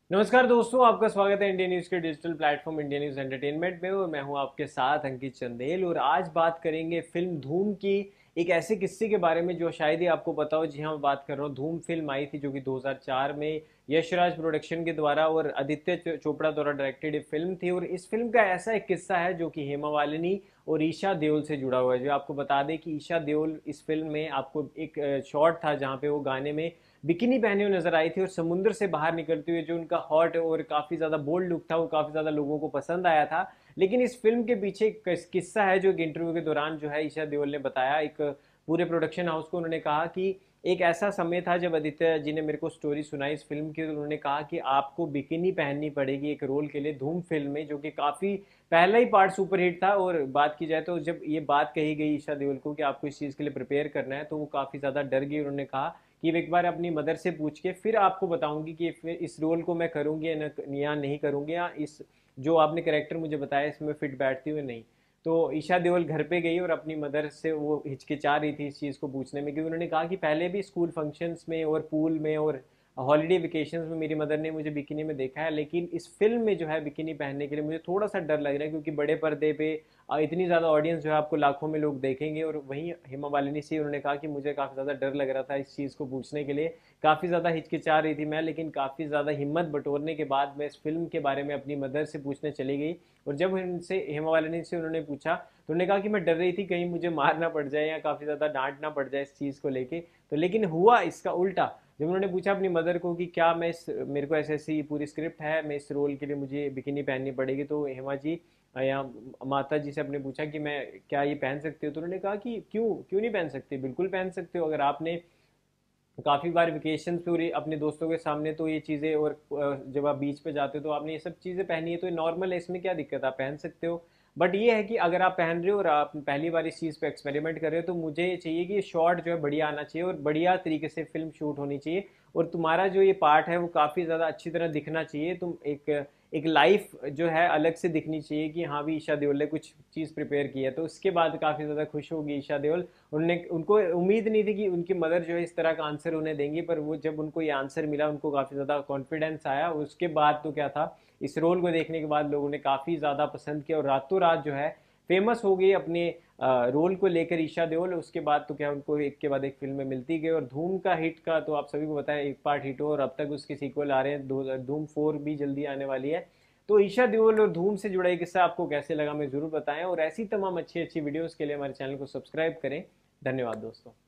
नमस्कार दोस्तों, आपका स्वागत है इंडियन न्यूज़ के digital platform Indian news entertainment में। और मैं हूं आपके साथ अंकित चंदेल। और आज बात करेंगे फिल्म धूम की एक ऐसे किस्से के बारे में जो शायद ही आपको पता हो। जी हाँ, मैं बात कर रहा हूँ, धूम फिल्म आई थी जो कि 2004 में यशराज प्रोडक्शन के द्वारा और आदित्य चोपड़ा द्वारा डायरेक्टेड एक फिल्म थी। और इस फिल्म का ऐसा एक किस्सा है जो कि हेमा मालिनी और ईशा देओल से जुड़ा हुआ है। जो आपको बता दें कि ईशा देओल इस फिल्म में आपको एक शॉट था जहाँ पे वो गाने में बिकिनी पहने हुए नजर आई थी और समुद्र से बाहर निकलते हुए जो उनका हॉट और काफी ज्यादा बोल्ड लुक था वो काफी ज्यादा लोगों को पसंद आया था। लेकिन इस फिल्म के पीछे एक किस्सा है जो एक इंटरव्यू के दौरान जो है ईशा देओल ने बताया एक पूरे प्रोडक्शन हाउस को। उन्होंने कहा कि एक ऐसा समय था जब आदित्य जी ने मेरे को स्टोरी सुनाई इस फिल्म की। तो उन्होंने कहा कि आपको बिकिनी पहननी पड़ेगी एक रोल के लिए धूम फिल्म में, जो कि काफी पहला ही पार्ट सुपरहिट था। और बात की जाए तो जब ये बात कही गई ईशा देओल को कि आपको इस चीज के लिए प्रिपेयर करना है तो वो काफी ज्यादा डर गई। उन्होंने कहा कि एक बार अपनी मदर से पूछ के फिर आपको बताऊंगी कि फिर इस रोल को मैं करूंगी या नहीं करूंगी, या इस जो आपने करेक्टर मुझे बताया इसमें फिट बैठती हुई नहीं। तो ईशा देओल घर पे गई और अपनी मदर से वो हिचकिचा रही थी इस चीज़ को पूछने में, क्योंकि उन्होंने कहा कि पहले भी स्कूल फंक्शंस में और पूल में और हॉलीडे वेकेशंस में मेरी मदर ने मुझे बिकिनी में देखा है, लेकिन इस फिल्म में जो है बिकिनी पहनने के लिए मुझे थोड़ा सा डर लग रहा है, क्योंकि बड़े पर्दे पे इतनी ज़्यादा ऑडियंस जो है आपको लाखों में लोग देखेंगे। और वहीं हेमा मालिनी से उन्होंने कहा कि मुझे काफ़ी ज़्यादा डर लग रहा था इस चीज़ को पूछने के लिए, काफ़ी ज़्यादा हिचकिचा रही थी मैं, लेकिन काफ़ी ज़्यादा हिम्मत बटोरने के बाद मैं इस फिल्म के बारे में अपनी मदर से पूछने चली गई। और जब उनसे हेमा मालिनी से उन्होंने पूछा तो उन्होंने कहा कि मैं डर रही थी कहीं मुझे मारना पड़ जाए या काफ़ी ज़्यादा डांट ना पड़ जाए इस चीज़ को लेके। तो लेकिन हुआ इसका उल्टा। जब उन्होंने पूछा अपनी मदर को कि क्या मैं इस मेरे को ऐसे ऐसी पूरी स्क्रिप्ट है, मैं इस रोल के लिए मुझे बिकिनी पहननी पड़ेगी, तो हेमा जी या माता जी से आपने पूछा कि मैं क्या ये पहन सकती हो, तो उन्होंने कहा कि क्यों क्यों नहीं पहन सकती, बिल्कुल पहन सकते हो। अगर आपने काफ़ी बार वेकेशन पे अपने दोस्तों के सामने तो ये चीज़ें, और जब आप बीच पे जाते हो तो आपने ये सब चीज़ें पहनी है तो ये नॉर्मल है, इसमें क्या दिक्कत है, आप पहन सकते हो। बट ये है कि अगर आप पहन रहे हो और आप पहली बार इस चीज़ पे एक्सपेरिमेंट कर रहे हो तो मुझे ये चाहिए कि ये शॉट जो है बढ़िया आना चाहिए और बढ़िया तरीके से फिल्म शूट होनी चाहिए। और तुम्हारा जो ये पार्ट है वो काफ़ी ज़्यादा अच्छी तरह दिखना चाहिए। तुम एक लाइफ जो है अलग से दिखनी चाहिए कि हाँ भी ईशा देओल ने कुछ चीज़ प्रिपेयर की है। तो उसके बाद काफ़ी ज़्यादा खुश होगी ईशा देओल। उनने उनको उम्मीद नहीं थी कि उनकी मदर जो है इस तरह का आंसर उन्हें देंगी, पर वो जब उनको ये आंसर मिला उनको काफ़ी ज़्यादा कॉन्फिडेंस आया। उसके बाद तो क्या था, इस रोल को देखने के बाद लोगों ने काफ़ी ज़्यादा पसंद किया और रातों रात जो है फेमस हो गई अपने रोल को लेकर ईशा देओल। उसके बाद तो क्या उनको एक के बाद एक फिल्में मिलती गई। और धूम का हिट का तो आप सभी को बताया, एक पार्ट हिट हो और अब तक उसके सीक्वल आ रहे हैं, धूम 4 भी जल्दी आने वाली है। तो ईशा देओल और धूम से जुड़ा एक किस्सा आपको कैसे लगा मैं जरूर बताएं, और ऐसी तमाम अच्छी अच्छी वीडियोस के लिए हमारे चैनल को सब्सक्राइब करें। धन्यवाद दोस्तों।